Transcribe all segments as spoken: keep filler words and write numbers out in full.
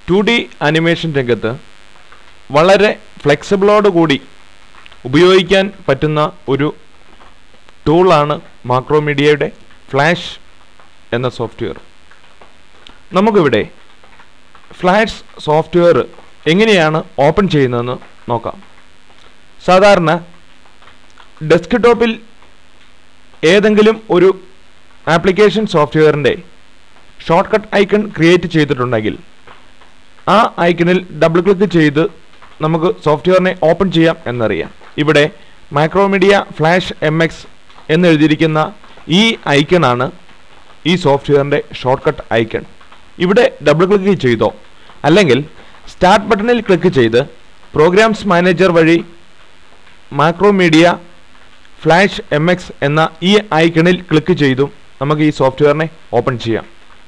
To D animation രംഗത്ത് വളരെ ഫ്ലെക്സിബിളോടുകൂടി ഉപയോഗിക്കാൻ പറ്റുന്ന ഒരു ടൂളാണ് മാക്രോമീഡിയയുടെ ഫ്ലാഷ് എന്ന സോഫ്റ്റ്വെയർ. നമുക്കിവിടെ ഫ്ലാഷ് സോഫ്റ്റ്വെയർ എങ്ങനെയാണ് ഓപ്പൺ ചെയ്യുന്നതെന്ന് നോക്കാം. സാധാരണ ഡെസ്ക്ടോപ്പിൽ ഏതെങ്കിലും ഒരു ആപ്ലിക്കേഷൻ സോഫ്റ്റ്വെയറിൻ്റെ ഷോർട്ട് കട്ട് ഐക്കൺ ക്രിയേറ്റ് ചെയ്തിട്ടുണ്ടെങ്കിൽ ആ ഐക്കണിൽ ഡബിൾ ക്ലിക്ക് ചെയ്ത് നമുക്ക് സോഫ്റ്റ്വെയറിനെ ഓപ്പൺ ചെയ്യാം എന്നറിയാം. ഇവിടെ മാക്രോമീഡിയ ഫ്ലാഷ് എം എക്സ് എന്നെഴുതിയിരിക്കുന്ന ഈ ഐക്കണാണ് ഈ സോഫ്റ്റ്വെയറിൻ്റെ ഷോർട്ട് കട്ട് ഐക്കൺ. ഇവിടെ ഡബിൾ ക്ലിക്ക് ചെയ്തോ അല്ലെങ്കിൽ സ്റ്റാർട്ട് ബട്ടണിൽ ക്ലിക്ക് ചെയ്ത് പ്രോഗ്രാംസ് മാനേജർ വഴി മാക്രോമീഡിയ ഫ്ലാഷ് എം എക്സ് എന്ന ഈ ഐക്കണിൽ ക്ലിക്ക് ചെയ്തും നമുക്ക് ഈ സോഫ്റ്റ്വെയറിനെ ഓപ്പൺ ചെയ്യാം.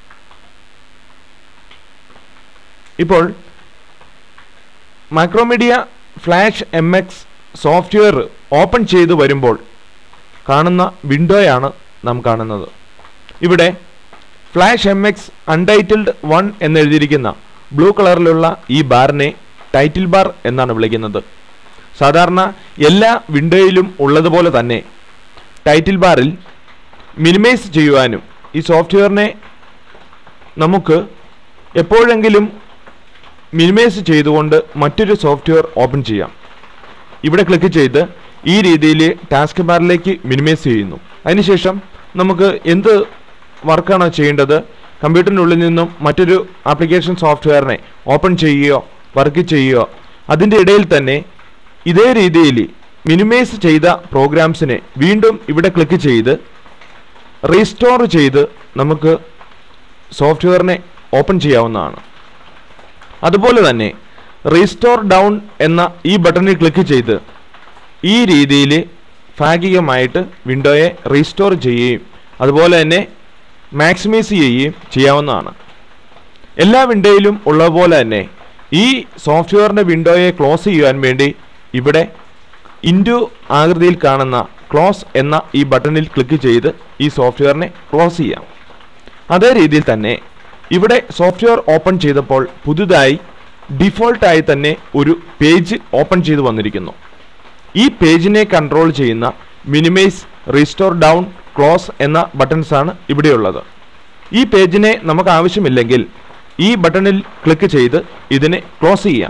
ഇപ്പോൾ Macromedia Flash M X software open ചെയ്ത് വരുമ്പോൾ കാണുന്ന വിൻഡോയാണ് നാം കാണുന്നത്. ഇവിടെ Flash M X untitled one എന്നെഴുതിയിരിക്കുന്ന ബ്ലൂ കളറിലുള്ള ഈ ബാറിനെ ടൈറ്റിൽ ബാർ എന്നാണ് വിളിക്കുന്നത്. സാധാരണ എല്ലാ വിൻഡോയിലും ഉള്ളതുപോലെ തന്നെ ടൈറ്റിൽ ബാറിൽ മിനിമൈസ് ചെയ്യുവാനും ഈ സോഫ്റ്റ്വെയറിനെ നമുക്ക് എപ്പോഴെങ്കിലും മിനിമൈസ് ചെയ്തുകൊണ്ട് മറ്റൊരു സോഫ്റ്റ്വെയർ ഓപ്പൺ ചെയ്യാം. ഇവിടെ ക്ലിക്ക് ചെയ്ത് ഈ രീതിയിൽ ടാസ്ക് ബാറിലേക്ക് മിനിമൈസ് ചെയ്യുന്നു. അതിനുശേഷം നമുക്ക് എന്ത് വർക്കാണോ ചെയ്യേണ്ടത് കമ്പ്യൂട്ടറിനുള്ളിൽ നിന്നും മറ്റൊരു ആപ്ലിക്കേഷൻ സോഫ്റ്റ്വെയറിനെ ഓപ്പൺ ചെയ്യുകയോ വർക്ക് ചെയ്യുകയോ അതിൻ്റെ ഇടയിൽ തന്നെ ഇതേ രീതിയിൽ മിനിമൈസ് ചെയ്ത പ്രോഗ്രാംസിനെ വീണ്ടും ഇവിടെ ക്ലിക്ക് ചെയ്ത് റീസ്റ്റോർ ചെയ്ത് നമുക്ക് സോഫ്റ്റ്വെയറിനെ ഓപ്പൺ ചെയ്യാവുന്നതാണ്. അതുപോലെ തന്നെ റീസ്റ്റോർ ഡൗൺ എന്ന ഈ ബട്ടണിൽ ക്ലിക്ക് ചെയ്ത് ഈ രീതിയിൽ ഭാഗികമായിട്ട് വിൻഡോയെ റീസ്റ്റോർ ചെയ്യുകയും അതുപോലെ തന്നെ മാക്സിമൈസ് ചെയ്യുകയും ചെയ്യാവുന്നതാണ്. എല്ലാ വിൻഡോയിലും ഉള്ളതുപോലെ തന്നെ ഈ സോഫ്റ്റ്വെയറിൻ്റെ വിൻഡോയെ ക്ലോസ് ചെയ്യുവാൻ വേണ്ടി ഇവിടെ ഇൻറ്റു ആകൃതിയിൽ കാണുന്ന ക്ലോസ് എന്ന ഈ ബട്ടണിൽ ക്ലിക്ക് ചെയ്ത് ഈ സോഫ്റ്റ്വെയറിനെ ക്ലോസ് ചെയ്യാം. അതേ രീതിയിൽ തന്നെ ഇവിടെ സോഫ്റ്റ്വെയർ ഓപ്പൺ ചെയ്തപ്പോൾ പുതുതായി ഡിഫോൾട്ടായി തന്നെ ഒരു പേജ് ഓപ്പൺ ചെയ്തു വന്നിരിക്കുന്നു. ഈ പേജിനെ കൺട്രോൾ ചെയ്യുന്ന മിനിമൈസ്, റീസ്റ്റോർ ഡൗൺ, ക്ലോസ് എന്ന ബട്ടൺസാണ് ഇവിടെയുള്ളത്. ഈ പേജിനെ നമുക്ക് ആവശ്യമില്ലെങ്കിൽ ഈ ബട്ടണിൽ ക്ലിക്ക് ചെയ്ത് ഇതിനെ ക്ലോസ് ചെയ്യാം.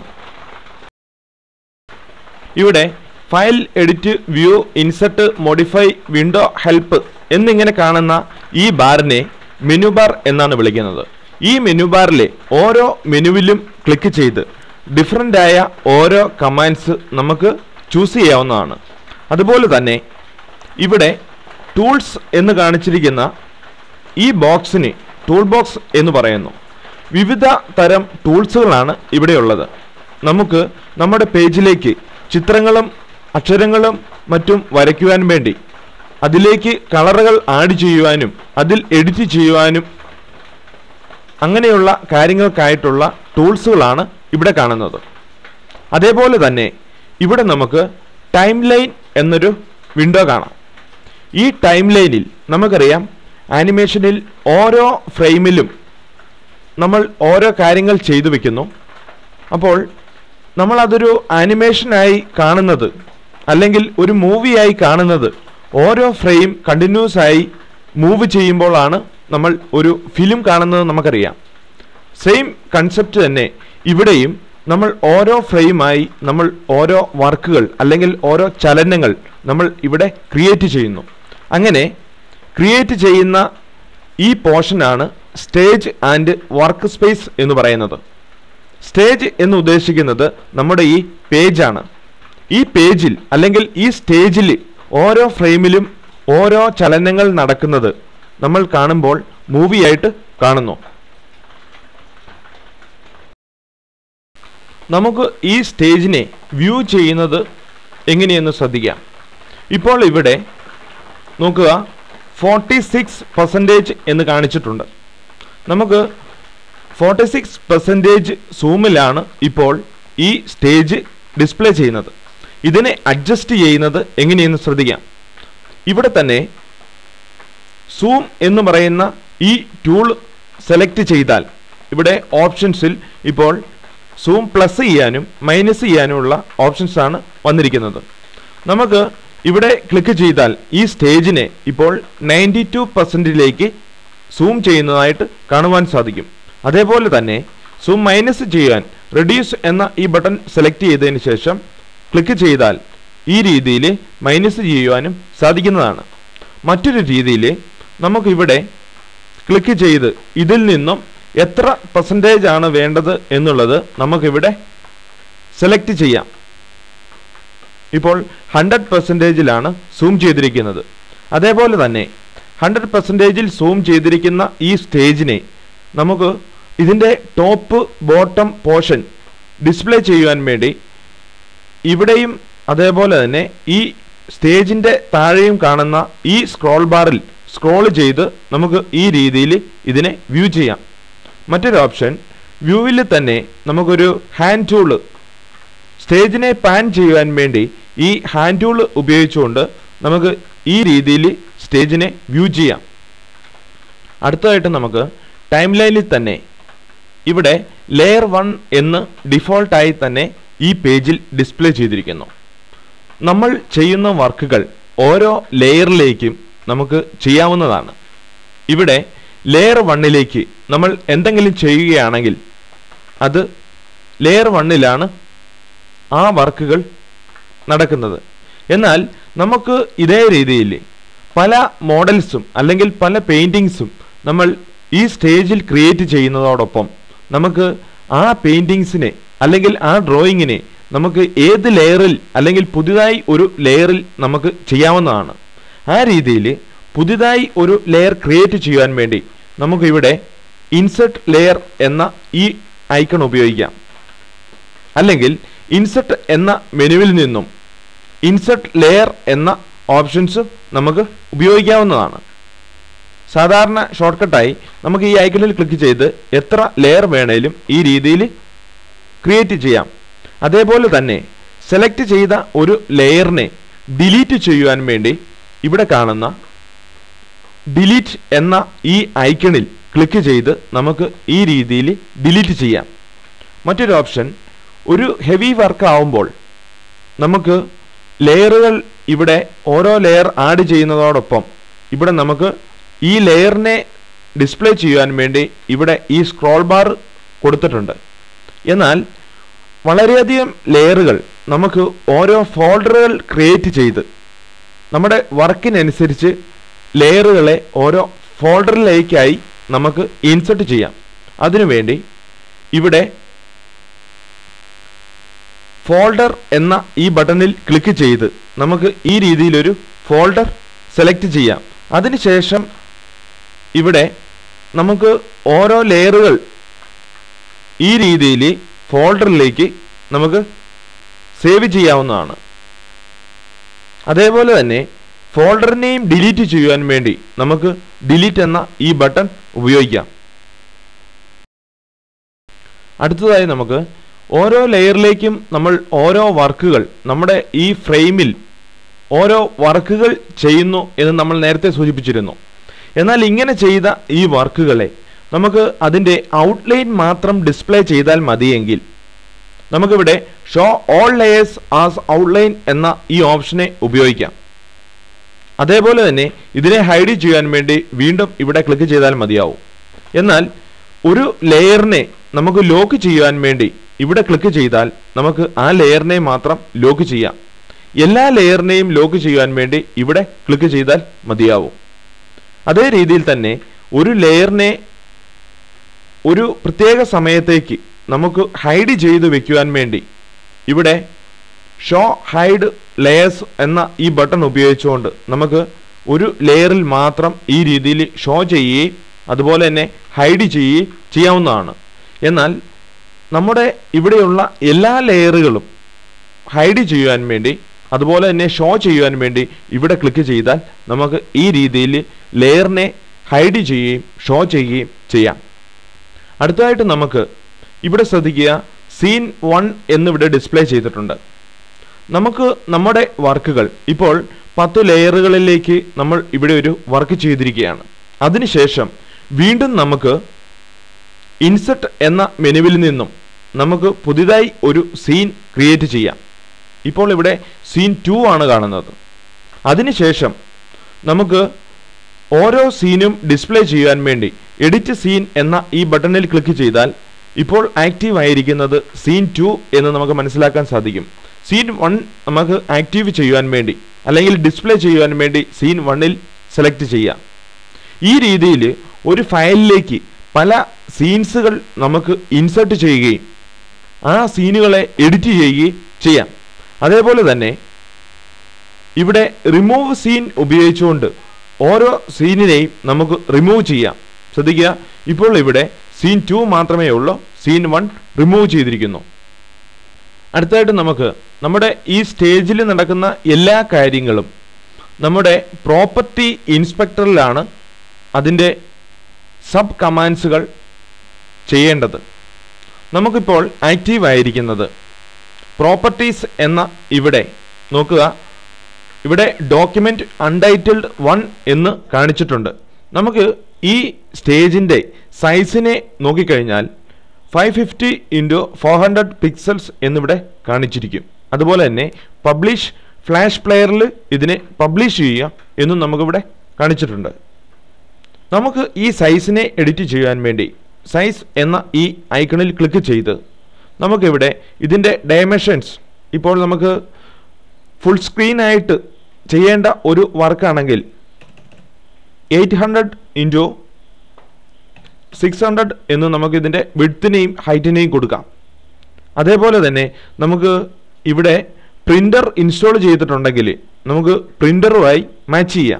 ഇവിടെ file, edit, view, insert, modify, window, help എന്നിങ്ങനെ കാണുന്ന ഈ ബാറിനെ മെനു ബാർ എന്നാണ് വിളിക്കുന്നത്. ഈ മെനു ബാറിലെ ഓരോ മെനുവിലും ക്ലിക്ക് ചെയ്ത് ഡിഫറൻ്റ് ആയ ഓരോ കമാൻഡ്സ് നമുക്ക് ചൂസ് ചെയ്യാവുന്നതാണ്. അതുപോലെ തന്നെ ഇവിടെ ടൂൾസ് എന്ന് കാണിച്ചിരിക്കുന്ന ഈ ബോക്സിന് ടൂൾ ബോക്സ് എന്ന് പറയുന്നു. വിവിധ തരം ടൂൾസുകളാണ് ഇവിടെയുള്ളത്. നമുക്ക് നമ്മുടെ പേജിലേക്ക് ചിത്രങ്ങളും അക്ഷരങ്ങളും മറ്റും വരയ്ക്കുവാൻ വേണ്ടി അതിലേക്ക് കളറുകൾ ആഡ് ചെയ്യുവാനും അതിൽ എഡിറ്റ് ചെയ്യുവാനും അങ്ങനെയുള്ള കാര്യങ്ങൾക്കായിട്ടുള്ള ടൂൾസുകളാണ് ഇവിടെ കാണുന്നത്. അതേപോലെ തന്നെ ഇവിടെ നമുക്ക് ടൈം ലൈൻ എന്നൊരു വിൻഡോ കാണാം. ഈ ടൈം ലൈനിൽ നമുക്കറിയാം ആനിമേഷനിൽ ഓരോ ഫ്രെയിമിലും നമ്മൾ ഓരോ കാര്യങ്ങൾ ചെയ്തു വെക്കുന്നു. അപ്പോൾ നമ്മൾ അതൊരു ആനിമേഷനായി കാണുന്നത് അല്ലെങ്കിൽ ഒരു മൂവിയായി കാണുന്നത് ഓരോ ഫ്രെയിം കണ്ടിന്യൂസ് ആയി മൂവ് ചെയ്യുമ്പോഴാണ് നമ്മൾ ഒരു ഫിലിം കാണുന്നത് നമുക്കറിയാം. സെയിം കൺസെപ്റ്റ് തന്നെ ഇവിടെയും നമ്മൾ ഓരോ ഫ്രെയിമായി നമ്മൾ ഓരോ വർക്കുകൾ അല്ലെങ്കിൽ ഓരോ ചലനങ്ങൾ നമ്മൾ ഇവിടെ ക്രിയേറ്റ് ചെയ്യുന്നു. അങ്ങനെ ക്രിയേറ്റ് ചെയ്യുന്ന ഈ പോർഷനാണ് സ്റ്റേജ് ആൻഡ് വർക്ക് സ്പേസ് എന്ന് പറയുന്നത്. സ്റ്റേജ് എന്ന് ഉദ്ദേശിക്കുന്നത് നമ്മുടെ ഈ പേജാണ്. ഈ പേജിൽ അല്ലെങ്കിൽ ഈ സ്റ്റേജിൽ ഓരോ ഫ്രെയിമിലും ഓരോ ചലനങ്ങൾ നടക്കുന്നത് നമ്മൾ കാണുമ്പോൾ മൂവിയായിട്ട് കാണുന്നു. നമുക്ക് ഈ സ്റ്റേജിനെ വ്യൂ ചെയ്യുന്നത് എങ്ങനെയെന്ന് ശ്രദ്ധിക്കാം. ഇപ്പോൾ ഇവിടെ നോക്കുക, ഫോർട്ടി സിക്സ് പെർസെൻറ്റേജ് എന്ന് കാണിച്ചിട്ടുണ്ട്. നമുക്ക് ഫോർട്ടി സിക്സ് പെർസെൻറ്റേജ് സൂമിലാണ് ഇപ്പോൾ ഈ സ്റ്റേജ് ഡിസ്പ്ലേ ചെയ്യുന്നത്. ഇതിനെ അഡ്ജസ്റ്റ് ചെയ്യുന്നത് എങ്ങനെയെന്ന് ശ്രദ്ധിക്കാം. ഇവിടെ തന്നെ സൂം എന്ന് പറയുന്ന ഈ ടൂൾ സെലക്ട് ചെയ്താൽ ഇവിടെ ഓപ്ഷൻസിൽ ഇപ്പോൾ സൂം പ്ലസ് ചെയ്യാനും മൈനസ് ചെയ്യാനുമുള്ള ഓപ്ഷൻസ് ആണ് വന്നിരിക്കുന്നത്. നമുക്ക് ഇവിടെ ക്ലിക്ക് ചെയ്താൽ ഈ സ്റ്റേജിനെ ഇപ്പോൾ നയൻറ്റി ടു പെർസെൻറ്റിലേക്ക് സൂം ചെയ്യുന്നതായിട്ട് കാണുവാൻ സാധിക്കും. അതേപോലെ തന്നെ സൂം മൈനസ് ചെയ്യാൻ റെഡ്യൂസ് എന്ന ഈ ബട്ടൺ സെലക്ട് ചെയ്തതിന് ശേഷം ക്ലിക്ക് ചെയ്താൽ ഈ രീതിയിൽ മൈനസ് ചെയ്യുവാനും സാധിക്കുന്നതാണ്. മറ്റൊരു രീതിയിൽ നമുക്കിവിടെ ക്ലിക്ക് ചെയ്ത് ഇതിൽ നിന്നും എത്ര പെർസെൻറ്റേജ് ആണ് വേണ്ടത് എന്നുള്ളത് നമുക്കിവിടെ സെലക്ട് ചെയ്യാം. ഇപ്പോൾ ഹൺഡ്രഡ് പെർസെൻറ്റേജിലാണ് സൂം ചെയ്തിരിക്കുന്നത്. അതേപോലെ തന്നെ ഹൺഡ്രഡ് പെർസെൻറ്റേജിൽ സൂം ചെയ്തിരിക്കുന്ന ഈ സ്റ്റേജിനെ നമുക്ക് ഇതിൻ്റെ ടോപ്പ് ബോട്ടം പോർഷൻ ഡിസ്പ്ലേ ചെയ്യുവാൻ വേണ്ടി ഇവിടെയും അതേപോലെ തന്നെ ഈ സ്റ്റേജിൻ്റെ താഴെയും കാണുന്ന ഈ സ്ക്രോൾ ബാറിൽ സ്ക്രോൾ ചെയ്ത് നമുക്ക് ഈ രീതിയിൽ ഇതിനെ വ്യൂ ചെയ്യാം. മറ്റൊരു ഓപ്ഷൻ വ്യൂവിൽ തന്നെ നമുക്കൊരു ഹാൻഡ് ടൂള് സ്റ്റേജിനെ പാൻ ചെയ്യുവാൻ വേണ്ടി ഈ ഹാൻഡ് ടൂൾ ഉപയോഗിച്ചുകൊണ്ട് നമുക്ക് ഈ രീതിയിൽ സ്റ്റേജിനെ വ്യൂ ചെയ്യാം. അടുത്തതായിട്ട് നമുക്ക് ടൈം ലൈനിൽ തന്നെ ഇവിടെ ലെയർ വൺ എന്ന് ഡിഫോൾട്ടായി തന്നെ ഈ പേജിൽ ഡിസ്പ്ലേ ചെയ്തിരിക്കുന്നു. നമ്മൾ ചെയ്യുന്ന വർക്കുകൾ ഓരോ ലെയറിലേക്കും നമുക്ക് ചെയ്യാവുന്നതാണ്. ഇവിടെ ലെയർ വണ്ണിലേക്ക് നമ്മൾ എന്തെങ്കിലും ചെയ്യുകയാണെങ്കിൽ അത് ലെയർ വണ്ണിലാണ് ആ വർക്കുകൾ നടക്കുന്നത്. എന്നാൽ നമുക്ക് ഇതേ രീതിയിൽ പല മോഡൽസും അല്ലെങ്കിൽ പല പെയിൻറ്റിങ്സും നമ്മൾ ഈ സ്റ്റേജിൽ ക്രിയേറ്റ് ചെയ്യുന്നതോടൊപ്പം നമുക്ക് ആ പെയിൻറ്റിങ്സിനെ അല്ലെങ്കിൽ ആ ഡ്രോയിങ്ങിനെ നമുക്ക് ഏത് ലെയറിൽ അല്ലെങ്കിൽ പുതിയതായി ഒരു ലെയറിൽ നമുക്ക് ചെയ്യാവുന്നതാണ്. ആ രീതിയിൽ പുതിയതായി ഒരു ലെയർ ക്രിയേറ്റ് ചെയ്യാൻ വേണ്ടി നമുക്കിവിടെ ഇൻസെർട്ട് ലെയർ എന്ന ഈ ഐക്കൺ ഉപയോഗിക്കാം. അല്ലെങ്കിൽ ഇൻസെർട്ട് എന്ന മെനുവിൽ നിന്നും ഇൻസെർട്ട് ലെയർ എന്ന ഓപ്ഷൻസ് നമുക്ക് ഉപയോഗിക്കാവുന്നതാണ്. സാധാരണ ഷോർട്ട് കട്ടായി നമുക്ക് ഈ ഐക്കണിൽ ക്ലിക്ക് ചെയ്ത് എത്ര ലെയർ വേണേലും ഈ രീതിയിൽ ക്രിയേറ്റ് ചെയ്യാം. അതേപോലെ തന്നെ സെലക്ട് ചെയ്ത ഒരു ലെയറിനെ ഡിലീറ്റ് ചെയ്യുവാൻ വേണ്ടി ഇവിടെ കാണുന്ന ഡിലീറ്റ് എന്ന ഈ ഐക്കണിൽ ക്ലിക്ക് ചെയ്ത് നമുക്ക് ഈ രീതിയിൽ ഡിലീറ്റ് ചെയ്യാം. മറ്റൊരു ഓപ്ഷൻ ഒരു ഹെവി വർക്ക് ആവുമ്പോൾ നമുക്ക് ലെയറുകൾ ഇവിടെ ഓരോ ലെയർ ആഡ് ചെയ്യുന്നതോടൊപ്പം ഇവിടെ നമുക്ക് ഈ ലെയറിനെ ഡിസ്പ്ലേ ചെയ്യുവാൻ വേണ്ടി ഇവിടെ ഈ സ്ക്രോൾ ബാർ കൊടുത്തിട്ടുണ്ട്. എന്നാൽ വളരെയധികം ലെയറുകൾ നമുക്ക് ഓരോ ഫോൾഡറുകൾ ക്രിയേറ്റ് ചെയ്ത് നമ്മുടെ വർക്കിനനുസരിച്ച് ലെയറുകളെ ഓരോ ഫോൾഡറിലേക്കായി നമുക്ക് ഇൻസെർട്ട് ചെയ്യാം. അതിനുവേണ്ടി ഇവിടെ ഫോൾഡർ എന്ന ഈ ബട്ടണിൽ ക്ലിക്ക് ചെയ്ത് നമുക്ക് ഈ രീതിയിലൊരു ഫോൾഡർ സെലക്ട് ചെയ്യാം. അതിനുശേഷം ഇവിടെ നമുക്ക് ഓരോ ലെയറുകൾ ഈ രീതിയിൽ ഫോൾഡറിലേക്ക് നമുക്ക് സേവ് ചെയ്യാവുന്നതാണ്. അതേപോലെ തന്നെ ഫോൾഡറിനെയും ഡിലീറ്റ് ചെയ്യുവാൻ വേണ്ടി നമുക്ക് ഡിലീറ്റ് എന്ന ഈ ബട്ടൺ ഉപയോഗിക്കാം. അടുത്തതായി നമുക്ക് ഓരോ ലെയറിലേക്കും നമ്മൾ ഓരോ വർക്കുകൾ നമ്മുടെ ഈ ഫ്രെയിമിൽ ഓരോ വർക്കുകൾ ചെയ്യുന്നു എന്ന് നമ്മൾ നേരത്തെ സൂചിപ്പിച്ചിരുന്നു. എന്നാൽ ഇങ്ങനെ ചെയ്ത ഈ വർക്കുകളെ നമുക്ക് അതിൻ്റെ ഔട്ട്ലൈൻ മാത്രം ഡിസ്പ്ലേ ചെയ്താൽ മതിയെങ്കിൽ നമുക്കിവിടെ show all layers as outline എന്ന ഈ ഓപ്ഷനെ ഉപയോഗിക്കാം. അതേപോലെ തന്നെ ഇതിനെ ഹൈഡ് ചെയ്യാൻ വേണ്ടി വീണ്ടും ഇവിടെ ക്ലിക്ക് ചെയ്താൽ മതിയാവും. എന്നാൽ ഒരു ലെയറിനെ നമുക്ക് ലോക്ക് ചെയ്യുവാൻ വേണ്ടി ഇവിടെ ക്ലിക്ക് ചെയ്താൽ നമുക്ക് ആ ലെയറിനെ മാത്രം ലോക്ക് ചെയ്യാം. എല്ലാ ലെയറിനെയും ലോക്ക് ചെയ്യുവാൻ വേണ്ടി ഇവിടെ ക്ലിക്ക് ചെയ്താൽ മതിയാവും. അതേ രീതിയിൽ തന്നെ ഒരു ലെയറിനെ ഒരു പ്രത്യേക സമയത്തേക്ക് നമുക്ക് ഹൈഡ് ചെയ്ത് വെക്കുവാൻ വേണ്ടി ഇവിടെ ഷോ ഹൈഡ് ലെയേഴ്സ് എന്ന ഈ ബട്ടൺ ഉപയോഗിച്ചുകൊണ്ട് നമുക്ക് ഒരു ലെയറിൽ മാത്രം ഈ രീതിയിൽ ഷോ ചെയ്യുകയും അതുപോലെ തന്നെ ഹൈഡ് ചെയ്യുകയും ചെയ്യാവുന്നതാണ്. എന്നാൽ നമ്മുടെ ഇവിടെയുള്ള എല്ലാ ലെയറുകളും ഹൈഡ് ചെയ്യുവാൻ വേണ്ടി അതുപോലെ തന്നെ ഷോ ചെയ്യുവാൻ വേണ്ടി ഇവിടെ ക്ലിക്ക് ചെയ്താൽ നമുക്ക് ഈ രീതിയിൽ ലെയറിനെ ഹൈഡ് ചെയ്യുകയും ഷോ ചെയ്യുകയും ചെയ്യാം. അടുത്തതായിട്ട് നമുക്ക് ഇവിടെ ശ്രദ്ധിക്കുക, സീൻ വൺ എന്നിവിടെ ഡിസ്പ്ലേ ചെയ്തിട്ടുണ്ട്. നമുക്ക് നമ്മുടെ വർക്കുകൾ ഇപ്പോൾ പത്ത് ലെയറുകളിലേക്ക് നമ്മൾ ഇവിടെ ഒരു വർക്ക് ചെയ്തിരിക്കുകയാണ്. അതിനുശേഷം വീണ്ടും നമുക്ക് ഇൻസെർട്ട് എന്ന മെനുവിൽ നിന്നും നമുക്ക് പുതിയതായി ഒരു സീൻ ക്രിയേറ്റ് ചെയ്യാം. ഇപ്പോൾ ഇവിടെ സീൻ ടു ആണ് കാണുന്നത്. അതിനുശേഷം നമുക്ക് ഓരോ സീനും ഡിസ്പ്ലേ ചെയ്യാൻ വേണ്ടി എഡിറ്റ് സീൻ എന്ന ഈ ബട്ടണിൽ ക്ലിക്ക് ചെയ്താൽ ഇപ്പോൾ ആക്റ്റീവ് ആയിരിക്കുന്നത് സീൻ ടു എന്ന് നമുക്ക് മനസ്സിലാക്കാൻ സാധിക്കും. സീൻ വൺ നമുക്ക് ആക്റ്റീവ് ചെയ്യുവാൻ വേണ്ടി അല്ലെങ്കിൽ ഡിസ്പ്ലേ ചെയ്യുവാൻ വേണ്ടി സീൻ വണ്ണിൽ സെലക്ട് ചെയ്യാം. ഈ രീതിയിൽ ഒരു ഫയലിലേക്ക് പല സീൻസുകൾ നമുക്ക് ഇൻസെർട്ട് ചെയ്യുകയും ആ സീനുകളെ എഡിറ്റ് ചെയ്യുകയും ചെയ്യാം. അതേപോലെ തന്നെ ഇവിടെ റിമൂവ് സീൻ ഉപയോഗിച്ചുകൊണ്ട് ഓരോ സീനിനെയും നമുക്ക് റിമൂവ് ചെയ്യാം. ശ്രദ്ധിക്കുക, ഇപ്പോൾ ഇവിടെ സീൻ ടു മാത്രമേ ഉള്ളൂ, സീൻ വൺ റിമൂവ് ചെയ്തിരിക്കുന്നു. അടുത്തതായിട്ട് നമുക്ക് നമ്മുടെ ഈ സ്റ്റേജിൽ നടക്കുന്ന എല്ലാ കാര്യങ്ങളും നമ്മുടെ പ്രോപ്പർട്ടി ഇൻസ്പെക്ടറിലാണ് അതിൻ്റെ സബ് കമാൻഡ്സുകൾ ചെയ്യേണ്ടത്. നമുക്കിപ്പോൾ ആക്റ്റീവ് ആയിരിക്കുന്നത് പ്രോപ്പർട്ടീസ് എന്ന ഇവിടെ നോക്കുക, ഇവിടെ ഡോക്യുമെന്റ് അൺടൈറ്റിൽഡ് വൺ എന്ന് കാണിച്ചിട്ടുണ്ട്. നമുക്ക് ഈ സ്റ്റേജിൻ്റെ സൈസിനെ നോക്കിക്കഴിഞ്ഞാൽ five fifty into four hundred pixels എന്നിവിടെ കാണിച്ചിരിക്കും. അതുപോലെ തന്നെ പബ്ലിഷ് ഫ്ലാഷ് പ്ലെയറിൽ ഇതിനെ പബ്ലിഷ് ചെയ്യുക എന്നും നമുക്കിവിടെ കാണിച്ചിട്ടുണ്ട്. നമുക്ക് ഈ സൈസിനെ എഡിറ്റ് ചെയ്യാൻ വേണ്ടി സൈസ് എന്ന ഈ ഐക്കണിൽ ക്ലിക്ക് ചെയ്ത് നമുക്കിവിടെ ഇതിൻ്റെ ഡയമെൻഷൻസ്, ഇപ്പോൾ നമുക്ക് ഫുൾ സ്ക്രീനായിട്ട് ചെയ്യേണ്ട ഒരു വർക്കാണെങ്കിൽ eight hundred into six hundred എന്ന് നമുക്ക് ഇതിൻ്റെ വിഡ്ത്തിനെയും ഹൈറ്റിനെയും കൊടുക്കാം. അതേപോലെ തന്നെ നമുക്ക് ഇവിടെ പ്രിൻ്റർ ഇൻസ്റ്റാൾ ചെയ്തിട്ടുണ്ടെങ്കിൽ നമുക്ക് പ്രിൻ്ററുമായി മാച്ച് ചെയ്യാം.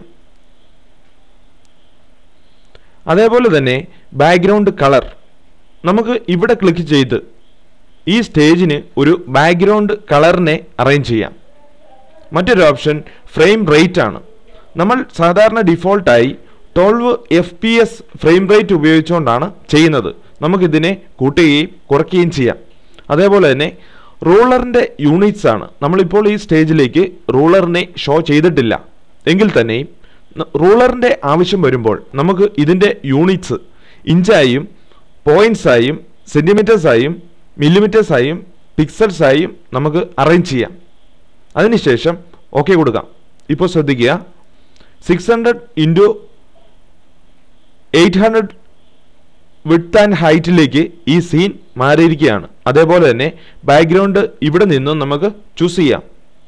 അതേപോലെ തന്നെ ബാക്ക്ഗ്രൗണ്ട് കളർ നമുക്ക് ഇവിടെ ക്ലിക്ക് ചെയ്ത് ഈ സ്റ്റേജിന് ഒരു ബാക്ക്ഗ്രൗണ്ട് കളറിനെ അറേഞ്ച് ചെയ്യാം. മറ്റൊരു ഓപ്ഷൻ ഫ്രെയിം റേറ്റ് ആണ്. നമ്മൾ സാധാരണ ഡിഫോൾട്ടായി twelve F P S frame rate ഉപയോഗിച്ചുകൊണ്ടാണ് ചെയ്യുന്നത്. നമുക്കിതിനെ കൂട്ടുകയും കുറയ്ക്കുകയും ചെയ്യാം. അതേപോലെ തന്നെ റൂളറിൻ്റെ യൂണിറ്റ്സ് ആണ്. നമ്മളിപ്പോൾ ഈ സ്റ്റേജിലേക്ക് റൂളറിനെ ഷോ ചെയ്തിട്ടില്ല എങ്കിൽ തന്നെയും റൂളറിൻ്റെ ആവശ്യം വരുമ്പോൾ നമുക്ക് ഇതിൻ്റെ യൂണിറ്റ്സ് ഇഞ്ചായും പോയിൻറ്റ്സായും സെൻറ്റിമീറ്റേഴ്സായും മില്ലിമീറ്റേഴ്സായും പിക്സൽസായും നമുക്ക് അറേഞ്ച് ചെയ്യാം. അതിനുശേഷം ഓക്കെ കൊടുക്കാം. ഇപ്പോൾ ശ്രദ്ധിക്കുക, six hundred into eight hundred width and ഹൈറ്റിലേക്ക് ഈ സീൻ മാറിയിരിക്കുകയാണ്. അതേപോലെ തന്നെ ബാക്ക്ഗ്രൗണ്ട് ഇവിടെ നിന്നും നമുക്ക് ചൂസ് ചെയ്യാം.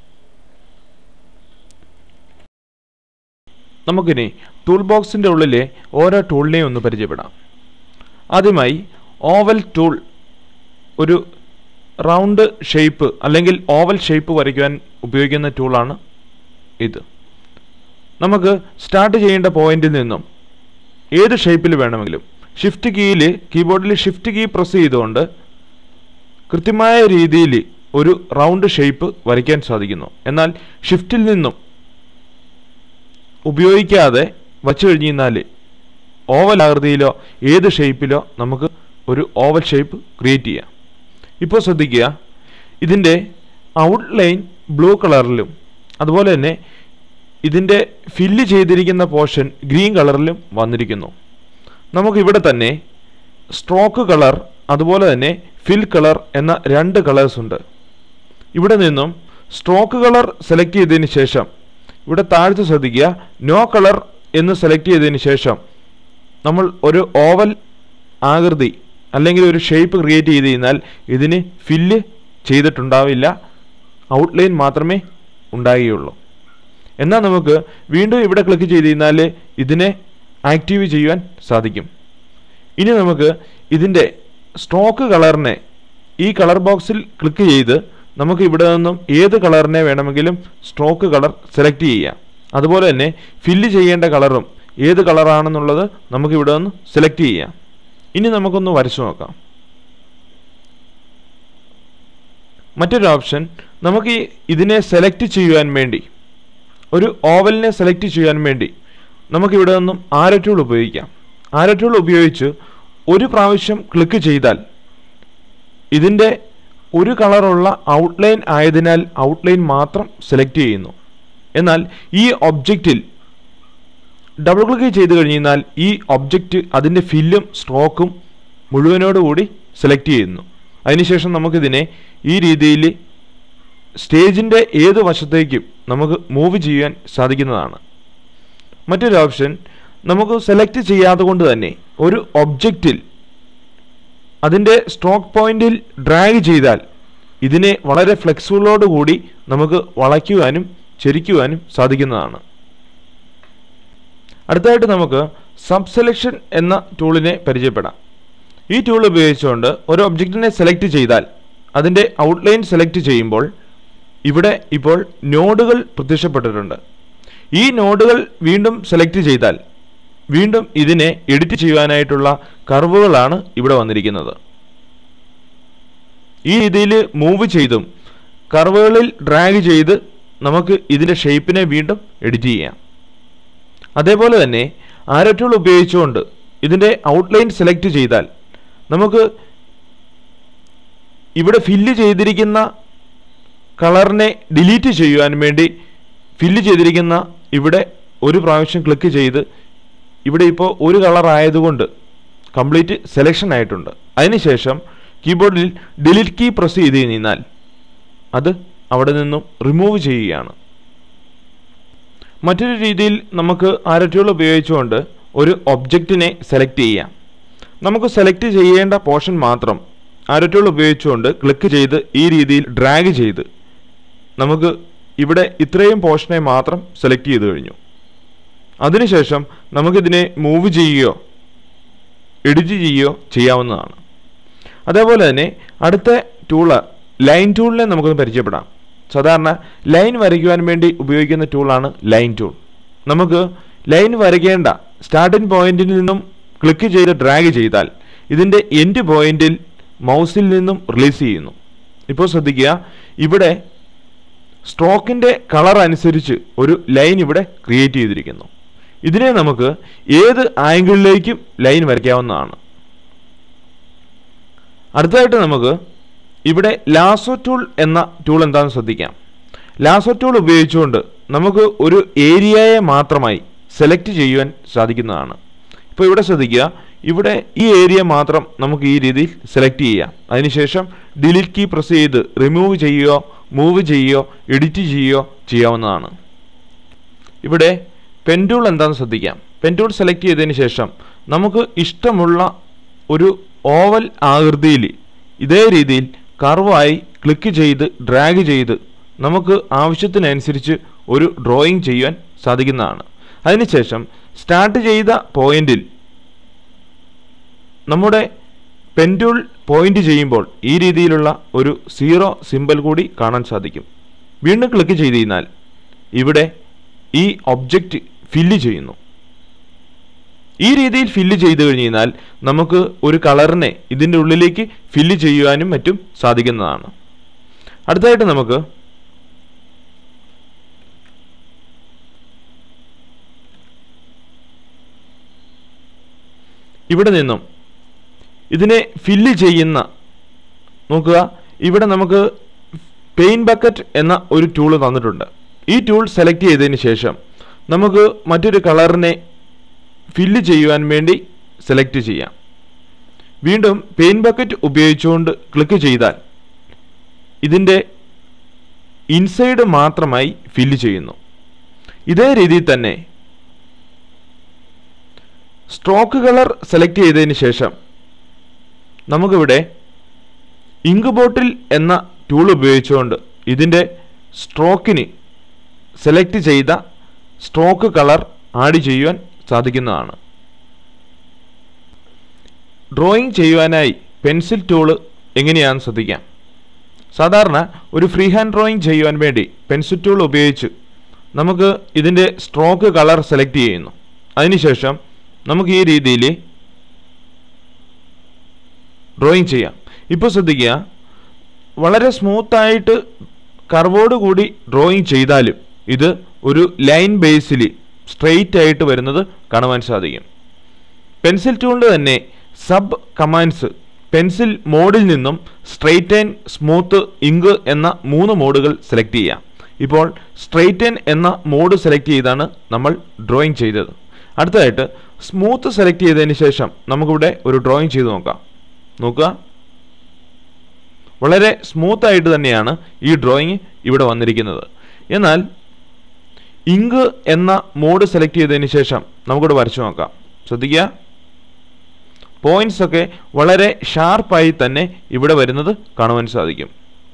നമുക്കിനി ടൂൾ ബോക്സിൻ്റെ ഉള്ളിലെ ഓരോ ടൂളിനെയും ഒന്ന് പരിചയപ്പെടാം. ആദ്യമായി ഓവൽ ടൂൾ, ഒരു റൗണ്ട് ഷേപ്പ് അല്ലെങ്കിൽ ഓവൽ ഷേപ്പ് വരയ്ക്കുവാൻ ഉപയോഗിക്കുന്ന ടൂളാണ് ഇത്. നമുക്ക് സ്റ്റാർട്ട് ചെയ്യേണ്ട പോയിന്റിൽ നിന്നും ഏത് ഷേപ്പിൽ വേണമെങ്കിലും ഷിഫ്റ്റ് കീയിൽ കീബോർഡിൽ ഷിഫ്റ്റ് കീ പ്രസ് ചെയ്തുകൊണ്ട് കൃത്യമായ രീതിയിൽ ഒരു റൗണ്ട് ഷേപ്പ് വരയ്ക്കാൻ സാധിക്കുന്നു. എന്നാൽ ഷിഫ്റ്റിൽ നിന്നും ഉപയോഗിക്കാതെ വച്ചു കഴിഞ്ഞാൽ ഓവൽ ആകൃതിയിലോ ഏത് ഷേപ്പിലോ നമുക്ക് ഒരു ഓവൽ ഷേപ്പ് ക്രിയേറ്റ് ചെയ്യാം. ഇപ്പോൾ ശ്രദ്ധിക്കുക, ഇതിൻ്റെ ഔട്ട്ലൈൻ ബ്ലൂ കളറിലും അതുപോലെ തന്നെ ഇതിൻ്റെ ഫില്ല് ചെയ്തിരിക്കുന്ന പോർഷൻ ഗ്രീൻ കളറിലും വന്നിരിക്കുന്നു. നമുക്കിവിടെ തന്നെ സ്ട്രോക്ക് കളർ അതുപോലെ തന്നെ ഫിൽ കളർ എന്ന രണ്ട് കളേഴ്സ് ഉണ്ട്. ഇവിടെ നിന്നും സ്ട്രോക്ക് കളർ സെലക്ട് ചെയ്തതിന് ശേഷം ഇവിടെ താഴത്ത് ശ്രദ്ധിക്കുക, നോ കളർ എന്ന് സെലക്ട് ചെയ്തതിന് ശേഷം നമ്മൾ ഒരു ഓവൽ ആകൃതി അല്ലെങ്കിൽ ഒരു ഷേപ്പ് ക്രിയേറ്റ് ചെയ്ത് കഴിഞ്ഞാൽ ഇതിന് ഫില്ല് ചെയ്തിട്ടുണ്ടാവില്ല, ഔട്ട്ലൈൻ മാത്രമേ ഉണ്ടാകുകയുള്ളൂ. എന്നാൽ നമുക്ക് വീണ്ടും ഇവിടെ ക്ലിക്ക് ചെയ്ത് കഴിഞ്ഞാൽ ഇതിനെ ആക്റ്റീവ് ചെയ്യുവാൻ സാധിക്കും. ഇനി നമുക്ക് ഇതിൻ്റെ സ്ട്രോക്ക് കളറിനെ ഈ കളർ ബോക്സിൽ ക്ലിക്ക് ചെയ്ത് നമുക്ക് ഇവിടെ നിന്നും ഏത് കളറിനെ വേണമെങ്കിലും സ്ട്രോക്ക് കളർ സെലക്ട് ചെയ്യാം. അതുപോലെ തന്നെ ഫില്ല് ചെയ്യേണ്ട കളറും ഏത് കളറാണെന്നുള്ളത് നമുക്ക് ഇവിടെ നിന്ന് സെലക്ട് ചെയ്യാം. ഇനി നമുക്കൊന്ന് വരച്ചു നോക്കാം. മറ്റൊരു ഓപ്ഷൻ, നമുക്ക് ഇതിനെ സെലക്ട് ചെയ്യുവാൻ വേണ്ടി ഒരു ഓവലിനെ സെലക്ട് ചെയ്യാൻ വേണ്ടി നമുക്കിവിടെ നിന്നും ആരോ ടൂൾ ഉപയോഗിക്കാം. ആരോ ടൂൾ ഉപയോഗിച്ച് ഒരു പ്രാവശ്യം ക്ലിക്ക് ചെയ്താൽ ഇതിൻ്റെ ഒരു കളറുള്ള ഔട്ട്ലൈൻ ആയതിനാൽ ഔട്ട്ലൈൻ മാത്രം സെലക്ട് ചെയ്യുന്നു. എന്നാൽ ഈ ഒബ്ജക്റ്റിൽ ഡബിൾ ക്ലിക്ക് ചെയ്ത് കഴിഞ്ഞാൽ ഈ ഒബ്ജക്റ്റ് അതിൻ്റെ ഫില്ലും സ്ട്രോക്കും മുഴുവനോടുകൂടി സെലക്ട് ചെയ്യുന്നു. അതിനുശേഷം നമുക്കിതിനെ ഈ രീതിയിൽ സ്റ്റേജിൻ്റെ ഏത് വശത്തേക്കും നമുക്ക് മൂവ് ചെയ്യാൻ സാധിക്കുന്നതാണ്. മറ്റൊരു ഓപ്ഷൻ, നമുക്ക് സെലക്ട് ചെയ്യാതെ കൊണ്ട് തന്നെ ഒരു ഒബ്ജക്റ്റിൽ അതിൻ്റെ സ്ട്രോക്ക് പോയിന്റിൽ ഡ്രാഗ് ചെയ്താൽ ഇതിനെ വളരെ ഫ്ലെക്സിബിളോടുകൂടി നമുക്ക് വളയ്ക്കുവാനും ചരിക്കുവാനും സാധിക്കുന്നതാണ്. അടുത്തതായിട്ട് നമുക്ക് സബ് സെലക്ഷൻ എന്ന ടൂളിനെ പരിചയപ്പെടാം. ഈ ടൂൾ ഉപയോഗിച്ചുകൊണ്ട് ഒരു ഒബ്ജക്റ്റിനെ സെലക്ട് ചെയ്താൽ അതിൻ്റെ ഔട്ട്ലൈൻ സെലക്ട് ചെയ്യുമ്പോൾ ഇവിടെ ഇപ്പോൾ നോഡുകൾ പ്രത്യക്ഷപ്പെട്ടിട്ടുണ്ട്. ഈ നോഡുകൾ വീണ്ടും സെലക്ട് ചെയ്താൽ വീണ്ടും ഇതിനെ എഡിറ്റ് ചെയ്യുവാനായിട്ടുള്ള കർവുകളാണ് ഇവിടെ വന്നിരിക്കുന്നത്. ഈ രീതിയിൽ മൂവ് ചെയ്തും കർവുകളിൽ ഡ്രാഗ് ചെയ്ത് നമുക്ക് ഇതിൻ്റെ ഷേപ്പിനെ വീണ്ടും എഡിറ്റ് ചെയ്യാം. അതേപോലെ തന്നെ ആരോ ടൂൾ ഉപയോഗിച്ചുകൊണ്ട് ഇതിൻ്റെ ഔട്ട്ലൈൻ സെലക്ട് ചെയ്താൽ നമുക്ക് ഇവിടെ ഫില്ല് ചെയ്തിരിക്കുന്ന കളറിനെ ഡിലീറ്റ് ചെയ്യുവാൻ വേണ്ടി ഫില്ല് ചെയ്തിരിക്കുന്ന ഇവിടെ ഒരു പ്രാവശ്യം ക്ലിക്ക് ചെയ്ത് ഇവിടെ ഇപ്പോൾ ഒരു കളർ ആയതുകൊണ്ട് കംപ്ലീറ്റ് സെലക്ഷൻ ആയിട്ടുണ്ട്. അതിനുശേഷം കീബോർഡിൽ ഡിലീറ്റ് കീ പ്രസ് ചെയ്ത് കഴിഞ്ഞാൽ അത് അവിടെ നിന്നും റിമൂവ് ചെയ്യുകയാണ്. മറ്റൊരു രീതിയിൽ നമുക്ക് ആരോ ടൂൾ ഉപയോഗിച്ചുകൊണ്ട് ഒരു ഒബ്ജക്റ്റിനെ സെലക്ട് ചെയ്യാം. നമുക്ക് സെലക്ട് ചെയ്യേണ്ട പോർഷൻ മാത്രം ആരോ ടൂൾ ഉപയോഗിച്ചുകൊണ്ട് ക്ലിക്ക് ചെയ്ത് ഈ രീതിയിൽ ഡ്രാഗ് ചെയ്ത് നമുക്ക് ഇവിടെ ഇത്രയും പോർഷനെ മാത്രം സെലക്ട് ചെയ്ത് കഴിഞ്ഞു. അതിനുശേഷം നമുക്കിതിനെ മൂവ് ചെയ്യുകയോ എഡിറ്റ് ചെയ്യുകയോ ചെയ്യാവുന്നതാണ്. അതേപോലെ തന്നെ അടുത്ത ടൂള് ലൈൻ ടൂളിനെ നമുക്കൊന്ന് പരിചയപ്പെടാം. സാധാരണ ലൈൻ വരയ്ക്കുവാൻ വേണ്ടി ഉപയോഗിക്കുന്ന ടൂളാണ് ലൈൻ ടൂൾ. നമുക്ക് ലൈൻ വരയ്ക്കേണ്ട സ്റ്റാർട്ടിംഗ് പോയിന്റിൽ നിന്നും ക്ലിക്ക് ചെയ്ത് ഡ്രാഗ് ചെയ്താൽ ഇതിൻ്റെ എൻഡ് പോയിന്റിൽ മൗസിൽ നിന്നും റിലീസ് ചെയ്യുന്നു. ഇപ്പോൾ ശ്രദ്ധിക്കുക, ഇവിടെ സ്ട്രോക്കിൻ്റെ കളർ അനുസരിച്ച് ഒരു ലൈൻ ഇവിടെ ക്രിയേറ്റ് ചെയ്തിരിക്കുന്നു. ഇതിനെ നമുക്ക് ഏത് ആംഗിളിലേക്കും ലൈൻ വരയ്ക്കാവുന്നതാണ്. അടുത്തതായിട്ട് നമുക്ക് ഇവിടെ ലാസോ ടൂൾ എന്ന ടൂൾ എന്താണെന്ന് ശ്രദ്ധിക്കാം. ലാസോ ടൂൾ ഉപയോഗിച്ചുകൊണ്ട് നമുക്ക് ഒരു ഏരിയയെ മാത്രമായി സെലക്ട് ചെയ്യുവാൻ സാധിക്കുന്നതാണ്. ഇപ്പോൾ ഇവിടെ ശ്രദ്ധിക്കുക, ഇവിടെ ഈ ഏരിയ മാത്രം നമുക്ക് ഈ രീതിയിൽ സെലക്ട് ചെയ്യാം. അതിനുശേഷം ഡിലീറ്റ് കീ പ്രസ് ചെയ്ത് റിമൂവ് ചെയ്യുകയോ മൂവ് ചെയ്യുകയോ എഡിറ്റ് ചെയ്യുകയോ ചെയ്യാവുന്നതാണ്. ഇവിടെ പെൻ ടൂൾ എന്താണെന്ന് ശ്രദ്ധിക്കാം. പെൻ ടൂൾ സെലക്ട് ചെയ്തതിന് ശേഷം നമുക്ക് ഇഷ്ടമുള്ള ഒരു ഓവൽ ആകൃതിയിൽ ഇതേ രീതിയിൽ കർവായി ക്ലിക്ക് ചെയ്ത് ഡ്രാഗ് ചെയ്ത് നമുക്ക് ആവശ്യത്തിനനുസരിച്ച് ഒരു ഡ്രോയിങ് ചെയ്യാൻ സാധിക്കുന്നതാണ്. അതിനുശേഷം സ്റ്റാർട്ട് ചെയ്ത പോയിന്റിൽ നമ്മുടെ പെൻ ടൂൾ പോയിന്റ് ചെയ്യുമ്പോൾ ഈ രീതിയിലുള്ള ഒരു സീറോ സിമ്പൽ കൂടി കാണാൻ സാധിക്കും. വീണ്ടും ക്ലിക്ക് ചെയ്ത് കഴിഞ്ഞാൽ ഇവിടെ ഈ ഒബ്ജക്റ്റ് ഫില്ല് ചെയ്യുന്നു. ഈ രീതിയിൽ ഫില്ല് ചെയ്ത് കഴിഞ്ഞാൽ നമുക്ക് ഒരു കളറിനെ ഇതിൻ്റെ ഉള്ളിലേക്ക് ഫില്ല് ചെയ്യുവാനും മറ്റും സാധിക്കുന്നതാണ്. അടുത്തതായിട്ട് നമുക്ക് ഇവിടെ നിന്നും ഇതിനെ ഫില്ല് ചെയ്യുന്ന നോക്കുക, ഇവിടെ നമുക്ക് പെയിന്റ് ബക്കറ്റ് എന്ന ഒരു ടൂൾ തന്നിട്ടുണ്ട്. ഈ ടൂൾ സെലക്ട് ചെയ്തതിന് ശേഷം നമുക്ക് മറ്റൊരു കളറിനെ ഫില്ല് ചെയ്യുവാൻ വേണ്ടി സെലക്ട് ചെയ്യാം. വീണ്ടും പെയിന്റ് ബക്കറ്റ് ഉപയോഗിച്ചുകൊണ്ട് ക്ലിക്ക് ചെയ്താൽ ഇതിൻ്റെ ഇൻസൈഡ് മാത്രമായി ഫില്ല് ചെയ്യുന്നു. ഇതേ രീതിയിൽ തന്നെ സ്ട്രോക്ക് കളർ സെലക്ട് ചെയ്തതിന് ശേഷം നമുക്കിവിടെ ഇങ്ക് ബോട്ടിൽ എന്ന ടൂൾ ഉപയോഗിച്ചുകൊണ്ട് ഇതിൻ്റെ സ്ട്രോക്കിന് സെലക്ട് ചെയ്ത സ്ട്രോക്ക് കളർ ആഡ് ചെയ്യുവാൻ സാധിക്കുന്നതാണ്. ഡ്രോയിങ് ചെയ്യുവാനായി പെൻസിൽ ടൂൾ എങ്ങനെയാണെന്ന് ശ്രദ്ധിക്കാം. സാധാരണ ഒരു ഫ്രീ ഹാൻഡ് ഡ്രോയിങ് ചെയ്യുവാൻ വേണ്ടി പെൻസിൽ ടൂൾ ഉപയോഗിച്ച് നമുക്ക് ഇതിൻ്റെ സ്ട്രോക്ക് കളർ സെലക്ട് ചെയ്യുന്നു. അതിനുശേഷം നമുക്ക് ഈ രീതിയിൽ ഡ്രോയിങ് ചെയ്യാം. ഇപ്പോൾ ശ്രദ്ധിക്കുക, വളരെ സ്മൂത്തായിട്ട് കർവോട് കൂടി ഡ്രോയിങ് ചെയ്താലും ഇത് ഒരു ലൈൻ ബേസിൽ സ്ട്രെയിറ്റ് ആയിട്ട് വരുന്നത് കാണുവാൻ സാധിക്കും. പെൻസിൽ ടൂളിൻ്റെ തന്നെ സബ് കമാൻഡ്സ് പെൻസിൽ മോഡിൽ നിന്നും സ്ട്രെയിറ്റൻ, സ്മൂത്ത്, ഇങ്ക് എന്ന മൂന്ന് മോഡുകൾ സെലക്ട് ചെയ്യാം. ഇപ്പോൾ സ്ട്രെയിറ്റൻ എന്ന മോഡ് സെലക്ട് ചെയ്താണ് നമ്മൾ ഡ്രോയിങ് ചെയ്തത്. അടുത്തതായിട്ട് സ്മൂത്ത് സെലക്ട് ചെയ്തതിന് ശേഷം നമുക്കിവിടെ ഒരു ഡ്രോയിങ് ചെയ്ത് നോക്കാം. നോക്കുക, വളരെ സ്മൂത്ത് ആയിട്ട് തന്നെയാണ് ഈ ഡ്രോയിങ് ഇവിടെ വന്നിരിക്കുന്നത്. എന്നാൽ ഇങ്ക് എന്ന മോഡ് സെലക്ട് ചെയ്തതിന് ശേഷം നമുക്കിവിടെ വരച്ചു നോക്കാം. ശ്രദ്ധിക്കുക, പോയിന്റ്സ് ഒക്കെ വളരെ ഷാർപ്പായി തന്നെ ഇവിടെ വരുന്നത് കാണുവാൻ സാധിക്കും.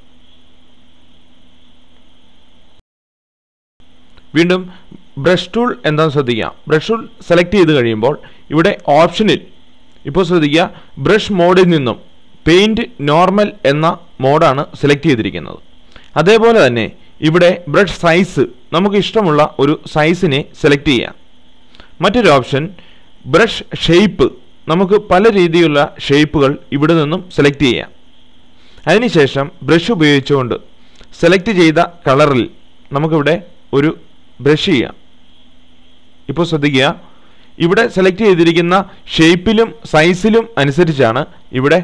വീണ്ടും ബ്രഷ് ടൂൾ എന്താണെന്ന് ശ്രദ്ധിക്കുക. ബ്രഷ് ടൂൾ സെലക്ട് ചെയ്ത് കഴിയുമ്പോൾ ഇവിടെ ഓപ്ഷനിൽ ഇപ്പോൾ ശ്രദ്ധിക്കുക, ബ്രഷ് മോഡിൽ നിന്നും പെയിൻറ് നോർമൽ എന്ന മോഡാണ് സെലക്ട് ചെയ്തിരിക്കുന്നത്. അതേപോലെ തന്നെ ഇവിടെ ബ്രഷ് സൈസ് നമുക്ക് ഇഷ്ടമുള്ള ഒരു സൈസിനെ സെലക്ട് ചെയ്യാം. മറ്റൊരു ഓപ്ഷൻ ബ്രഷ് ഷേപ്പ്, നമുക്ക് പല രീതിയിലുള്ള ഷേപ്പുകൾ ഇവിടെ നിന്നും സെലക്ട് ചെയ്യാം. അതിനുശേഷം ബ്രഷ് ഉപയോഗിച്ചുകൊണ്ട് സെലക്ട് ചെയ്ത കളറിൽ നമുക്കിവിടെ ഒരു ബ്രഷ് ചെയ്യാം. ഇപ്പോൾ ശ്രദ്ധിക്കുക, ഇവിടെ സെലക്ട് ചെയ്തിരിക്കുന്ന ഷേപ്പിലും സൈസിലും അനുസരിച്ചാണ് ഇവിടെ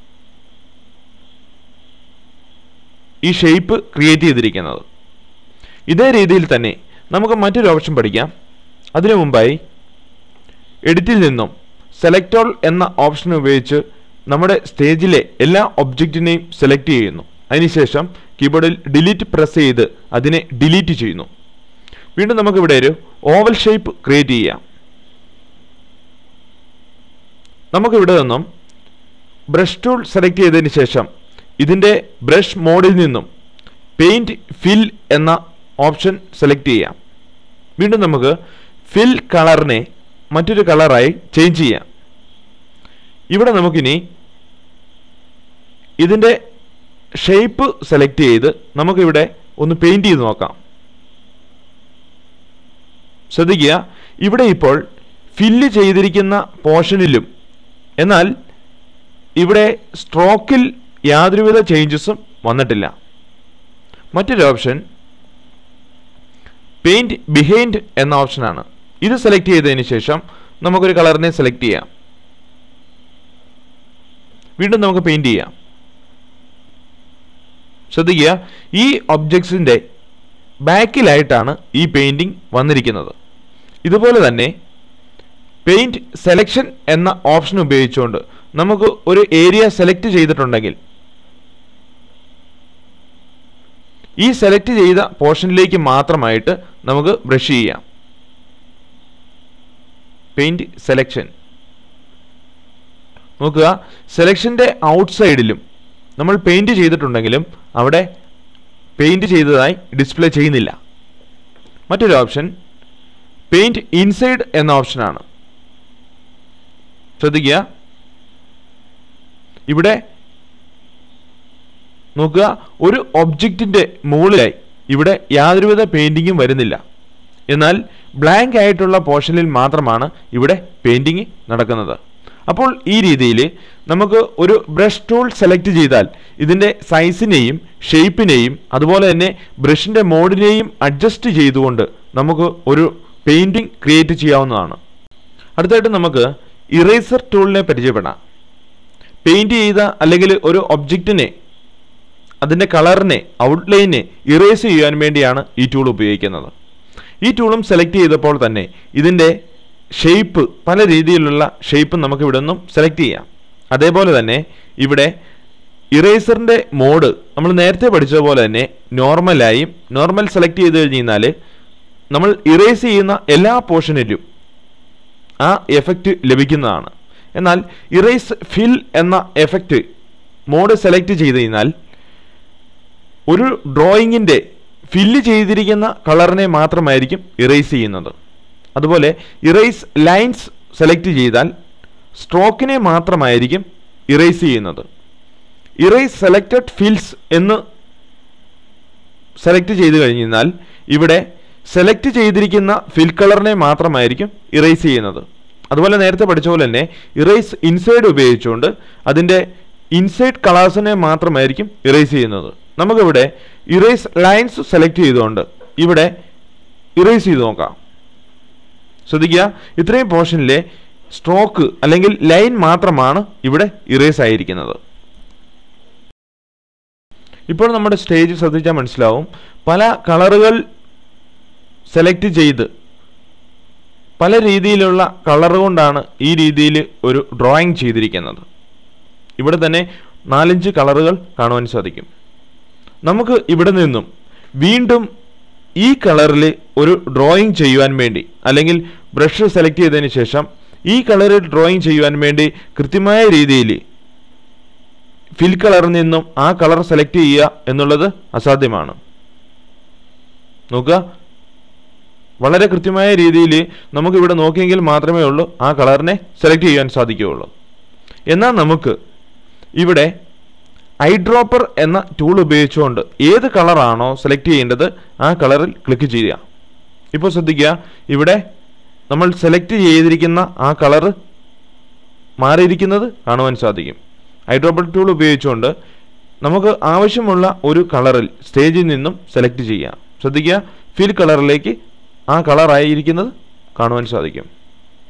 ഈ ഷേപ്പ് ക്രിയേറ്റ് ചെയ്തിരിക്കുന്നത്. ഇതേ രീതിയിൽ തന്നെ നമുക്ക് മറ്റൊരു ഓപ്ഷൻ പഠിക്കാം. അതിനു മുമ്പായി എഡിറ്റിൽ നിന്നും സെലക്ട് ഓൾ എന്ന ഓപ്ഷൻ ഉപയോഗിച്ച് നമ്മുടെ സ്റ്റേജിലെ എല്ലാ ഒബ്ജക്റ്റിനെയും സെലക്ട് ചെയ്യുന്നു. അതിനുശേഷം കീബോർഡിൽ ഡിലീറ്റ് പ്രസ് ചെയ്ത് അതിനെ ഡിലീറ്റ് ചെയ്യുന്നു. വീണ്ടും നമുക്കിവിടെ ഒരു ഓവൽ ഷേപ്പ് ക്രിയേറ്റ് ചെയ്യാം. നമുക്കിവിടെ നിന്നും ബ്രഷ് ടൂൾ സെലക്ട് ചെയ്തതിന് ശേഷം ഇതിൻ്റെ ബ്രഷ് മോഡിൽ നിന്നും പെയിൻറ് ഫിൽ എന്ന ഓപ്ഷൻ സെലക്ട് ചെയ്യാം. വീണ്ടും നമുക്ക് ഫിൽ കളറിനെ മറ്റൊരു കളറായി ചേഞ്ച് ചെയ്യാം. ഇവിടെ നമുക്കിനി ഇതിൻ്റെ ഷേപ്പ് സെലക്ട് ചെയ്ത് നമുക്കിവിടെ ഒന്ന് പെയിൻറ് ചെയ്ത് നോക്കാം. ശ്രദ്ധിക്കുക, ഇവിടെ ഇപ്പോൾ ഫില്ല് ചെയ്തിരിക്കുന്ന പോർഷനിലും എന്നാൽ ഇവിടെ സ്ട്രോക്കിൽ യാതൊരുവിധ ചേഞ്ചസും വന്നിട്ടില്ല. മറ്റൊരു ഓപ്ഷൻ പെയിൻറ് ബിഹൈൻഡ് എന്ന ഓപ്ഷനാണ്. ഇത് സെലക്ട് ചെയ്തതിന് ശേഷം നമുക്കൊരു കളറിനെ സെലക്ട് ചെയ്യാം. വീണ്ടും നമുക്ക് പെയിൻറ് ചെയ്യാം. ശ്രദ്ധിക്കുക, ഈ ഒബ്ജക്ട്സിൻ്റെ ബാക്കിലായിട്ടാണ് ഈ പെയിൻറ്റിങ് വന്നിരിക്കുന്നത്. ഇതുപോലെ തന്നെ പെയിൻറ് സെലക്ഷൻ എന്ന ഓപ്ഷൻ ഉപയോഗിച്ചുകൊണ്ട് നമുക്ക് ഒരു ഏരിയ സെലക്ട് ചെയ്തിട്ടുണ്ടെങ്കിൽ ഈ സെലക്ട് ചെയ്ത പോർഷനിലേക്ക് മാത്രമായിട്ട് നമുക്ക് ബ്രഷ് ചെയ്യാം. പെയിൻറ് സെലക്ഷൻ നോക്കുക, സെലക്ഷൻ്റെ ഔട്ട്സൈഡിലും നമ്മൾ പെയിൻറ് ചെയ്തിട്ടുണ്ടെങ്കിലും അവിടെ പെയിൻറ് ചെയ്തതായി ഡിസ്പ്ലേ ചെയ്യുന്നില്ല. മറ്റൊരു ഓപ്ഷൻ പെയിൻറ് ഇൻസൈഡ് എന്ന ഓപ്ഷനാണ്. ശ്രദ്ധിക്കുക, ഇവിടെ നോക്കുക, ഒരു ഒബ്ജക്റ്റിൻ്റെ മുകളിലായി ഇവിടെ യാതൊരുവിധ പെയിൻറ്റിങ്ങും വരുന്നില്ല. എന്നാൽ ബ്ലാങ്ക് ആയിട്ടുള്ള പോർഷനിൽ മാത്രമാണ് ഇവിടെ പെയിൻറ്റിങ് നടക്കുന്നത്. അപ്പോൾ ഈ രീതിയിൽ നമുക്ക് ഒരു ബ്രഷ് ടൂൾ സെലക്ട് ചെയ്താൽ ഇതിൻ്റെ സൈസിനെയും ഷേപ്പിനെയും അതുപോലെ തന്നെ ബ്രഷിൻ്റെ മോഡിനെയും അഡ്ജസ്റ്റ് ചെയ്തുകൊണ്ട് നമുക്ക് ഒരു പെയിൻറ്റിങ് ക്രിയേറ്റ് ചെയ്യാവുന്നതാണ്. അടുത്തായിട്ട് നമുക്ക് ഇറേസർ ടൂളിനെ പരിചയപ്പെടാം. പെയിൻറ് ചെയ്ത അല്ലെങ്കിൽ ഒരു ഒബ്ജക്റ്റിനെ അതിൻ്റെ കളറിനെ ഔട്ട്ലൈനെ ഇറേസ് ചെയ്യാൻ വേണ്ടിയാണ് ഈ ടൂൾ ഉപയോഗിക്കുന്നത്. ഈ ടൂളും സെലക്ട് ചെയ്തപ്പോൾ തന്നെ ഇതിൻ്റെ ഷേപ്പ്, പല രീതിയിലുള്ള ഷേപ്പ് നമുക്ക് ഇവിടെ നിന്നും സെലക്ട് ചെയ്യാം. അതേപോലെ തന്നെ ഇവിടെ ഇറേസറിൻ്റെ മോഡ് നമ്മൾ നേരത്തെ പഠിച്ചതുപോലെ തന്നെ നോർമലായും നോർമൽ സെലക്ട് ചെയ്ത് കഴിഞ്ഞാൽ നമ്മൾ ഇറേസ് ചെയ്യുന്ന എല്ലാ പോർഷനിലും ആ എഫക്റ്റ് ലഭിക്കുന്നതാണ്. എന്നാൽ ഇറേസ് ഫിൽ എന്ന എഫക്റ്റ് മോഡ് സെലക്ട് ചെയ്ത് കഴിഞ്ഞാൽ ഒരു ഡ്രോയിങ്ങിൻ്റെ ഫില്ല് ചെയ്തിരിക്കുന്ന കളറിനെ മാത്രമായിരിക്കും ഇറേസ് ചെയ്യുന്നത്. അതുപോലെ ഇറേസ് ലൈൻസ് സെലക്ട് ചെയ്താൽ സ്ട്രോക്കിനെ മാത്രമായിരിക്കും ഇറേസ് ചെയ്യുന്നത്. ഇറേസ് സെലക്റ്റഡ് ഫിൽസ് എന്ന് സെലക്ട് ചെയ്ത് കഴിഞ്ഞാൽ ഇവിടെ സെലക്ട് ചെയ്തിരിക്കുന്ന ഫിൽ കളറിനെ മാത്രമായിരിക്കും ഇറേസ് ചെയ്യുന്നത്. അതുപോലെ നേരത്തെ പഠിച്ച പോലെ തന്നെ ഇറേസ് ഇൻസൈഡ് ഉപയോഗിച്ചുകൊണ്ട് അതിൻ്റെ ഇൻസൈഡ് കളേഴ്സിനെ മാത്രമായിരിക്കും ഇറേസ് ചെയ്യുന്നത്. നമുക്കിവിടെ ഇറേസ് ലൈൻസ് സെലക്ട് ചെയ്തുകൊണ്ട് ഇവിടെ ഇറേസ് ചെയ്ത് നോക്കാം. ശ്രദ്ധിക്കുക, ഇത്രയും പോർഷനിലെ സ്ട്രോക്ക് അല്ലെങ്കിൽ ലൈൻ മാത്രമാണ് ഇവിടെ ഇറേസ് ആയിരിക്കുന്നത്. ഇപ്പോൾ നമ്മുടെ സ്റ്റേജ് ശ്രദ്ധിച്ചാൽ മനസ്സിലാവും, പല കളറുകൾ സെലക്ട് ചെയ്ത് പല രീതിയിലുള്ള കളർ കൊണ്ടാണ് ഈ രീതിയിൽ ഒരു ഡ്രോയിങ് ചെയ്തിരിക്കുന്നത്. ഇവിടെ തന്നെ നാലഞ്ച് കളറുകൾ കാണുവാൻ സാധിക്കും. നമുക്ക് ഇവിടെ നിന്നും വീണ്ടും ഈ കളറിൽ ഒരു ഡ്രോയിങ് ചെയ്യുവാൻ വേണ്ടി, അല്ലെങ്കിൽ ബ്രഷ് സെലക്ട് ചെയ്തതിന് ശേഷം ഈ കളറിൽ ഡ്രോയിങ് ചെയ്യുവാൻ വേണ്ടി കൃത്യമായ രീതിയിൽ ഫിൽ കളറിൽ നിന്നും ആ കളർ സെലക്ട് ചെയ്യുക എന്നുള്ളത് അസാധ്യമാണ്. നോക്കുക, വളരെ കൃത്യമായ രീതിയിൽ നമുക്കിവിടെ നോക്കിയെങ്കിൽ മാത്രമേ ഉള്ളൂ ആ കളറിനെ സെലക്ട് ചെയ്യാൻ സാധിക്കുകയുള്ളൂ. എന്നാൽ നമുക്ക് ഇവിടെ ഐ ഡ്രോപ്പർ എന്ന ടൂൾ ഉപയോഗിച്ചുകൊണ്ട് ഏത് കളറാണോ സെലക്ട് ചെയ്യേണ്ടത് ആ കളറിൽ ക്ലിക്ക് ചെയ്യുക. ഇപ്പോൾ ശ്രദ്ധിക്കുക, ഇവിടെ നമ്മൾ സെലക്ട് ചെയ്തിരിക്കുന്ന ആ കളറ് മാറിയിരിക്കുന്നത് കാണുവാൻ സാധിക്കും. ഐ ഡ്രോപ്പർ ടൂൾ ഉപയോഗിച്ചുകൊണ്ട് നമുക്ക് ആവശ്യമുള്ള ഒരു കളറിൽ സ്റ്റേജിൽ നിന്നും സെലക്ട് ചെയ്യാം. ശ്രദ്ധിക്കുക, ഫിൽ കളറിലേക്ക് ആ കളറായിരിക്കുന്നത് കാണുവാൻ സാധിക്കും.